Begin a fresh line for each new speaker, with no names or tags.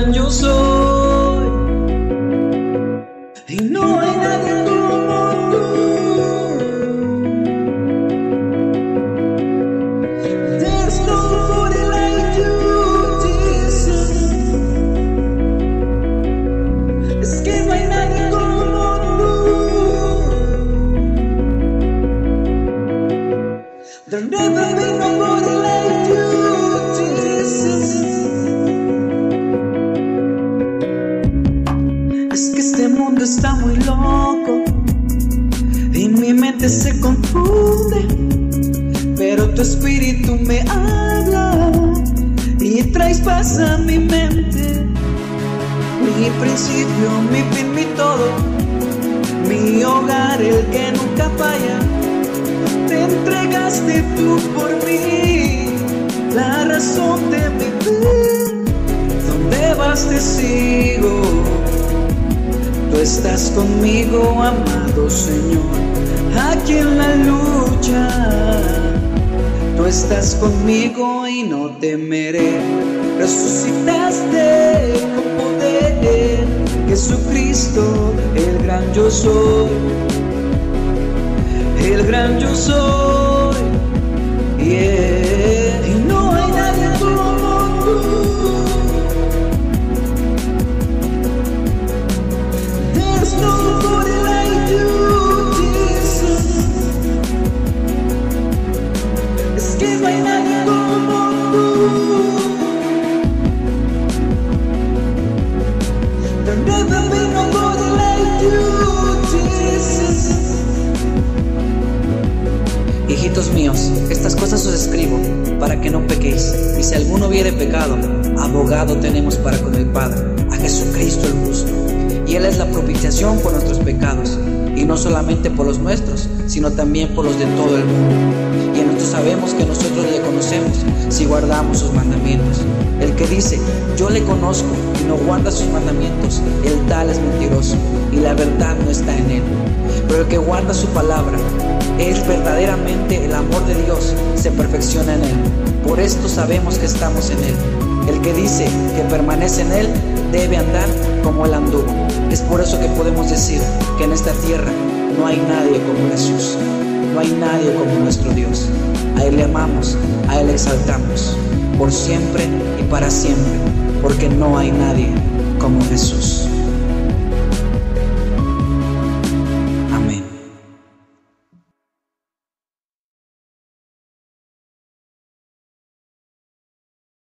gran yo soy. Y no hay nadie como tú. There's nobody like you, Jesus. Es que no hay nadie como tú. There'll never be nobody like you, Jesus. Es que este mundo está muy loco y mi mente se confunde, pero tu espíritu me habla y traes paz a mi mente. Mi principio, mi fin, mi todo, mi hogar, el que nunca falla. Te entregaste tú por mí, la razón de mi vida. Donde vas te sigo. Tú estás conmigo, amado Señor, aquí en la lucha. Tú estás conmigo y no temeré. Resucitaste con poder, Jesucristo, el gran yo soy. El gran yo soy, yeah. Y no hay nadie como tú. There's nobody like you, Jesus. Es que no hay nadie como tú. There'll never be nobody like you, Jesus. Hijitos míos, estas cosas os escribo para que no pequéis. Y si alguno hubiere pecado, abogado tenemos para con el Padre, a Jesucristo el justo. Y Él es la propiciación por nuestros pecados, y no solamente por los nuestros, sino también por los de todo el mundo. Y en esto sabemos que nosotros le conocemos si guardamos sus mandamientos. El que dice, yo le conozco, y no guarda sus mandamientos, el tal es mentiroso, y la verdad no está en él. Pero el que guarda su palabra, es verdaderamente el amor de Dios, se perfecciona en Él. Por esto sabemos que estamos en Él. El que dice que permanece en Él debe andar como Él anduvo. Es por eso que podemos decir que en esta tierra no hay nadie como Jesús. No hay nadie como nuestro Dios. A Él le amamos, a Él le exaltamos, por siempre y para siempre, porque no hay nadie como Jesús.